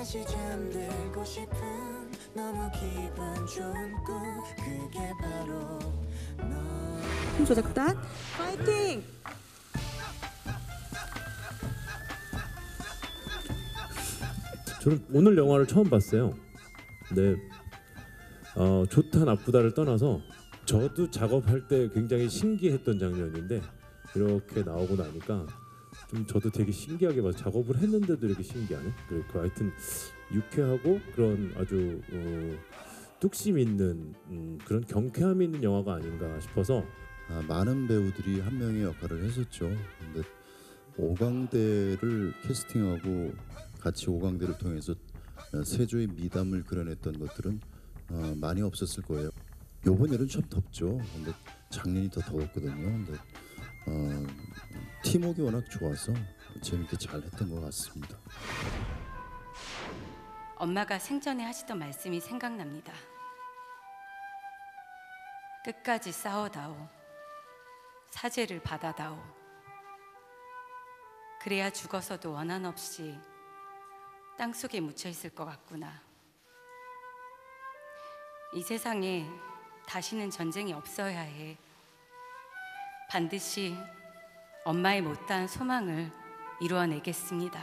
다시 잠들고 싶은 너무 기분 좋은 꿈 그게 바로 너. 힘 조작 구단 파이팅! 저는 오늘 영화를 처음 봤어요. 근데 좋다 나쁘다를 떠나서 저도 작업할 때 굉장히 신기했던 장면인데 이렇게 나오고 나니까 좀 저도 되게 신기하게 봐서 작업을 했는데도 이렇게 신기하네. 그리고 하여튼 유쾌하고 그런 아주 뚝심 있는 그런 경쾌함 있는 영화가 아닌가 싶어서 많은 배우들이 한 명의 역할을 했었죠. 근데 오광대를 캐스팅하고 같이 오광대를 통해서 세조의 미담을 그려냈던 것들은 많이 없었을 거예요. 요번 여름 참 덥죠. 근데 작년이 더 더웠거든요. 근데 팀워크 워낙 좋아서 재밌게 잘 했던 것 같습니다. 엄마가 생전에 하시던 말씀이 생각납니다. 끝까지 싸워다오. 사죄를 받아다오. 그래야 죽어서도 원한 없이 땅속에 묻혀 있을 것 같구나. 이 세상에 다시는 전쟁이 없어야 해. 반드시 엄마의 못다한 소망을 이루어내겠습니다.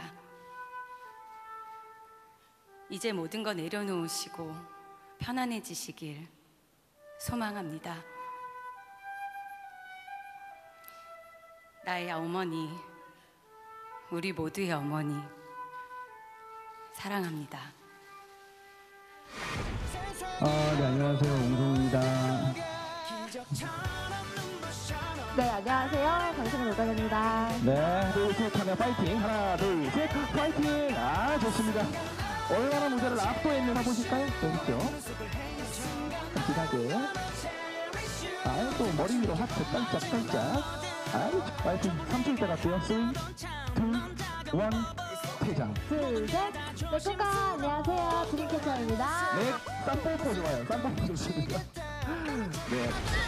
이제 모든 거 내려놓으시고 편안해지시길 소망합니다. 나의 어머니, 우리 모두의 어머니, 사랑합니다. 네, 안녕하세요. 옹성입니다. 네, 안녕하세요. 강승은 오다입니다. 네, 둘, 셋 하면 파이팅. 하나, 둘, 셋, 파이팅. 아, 좋습니다. 얼마나 무대를 압도했나 보실까요? 여기 있죠. 깜찍하게. 또 머리 위로 하트 깜짝깜짝. 파이팅. 3초 있다 갈게요. 3, 2, 1, 퇴장. 둘, 셋. 네, 꿈가 안녕하세요. 드림캐쳐입니다. 네, 쌈뽀뽀 좋아요. 쌈뽀뽀 좋습니다. 네.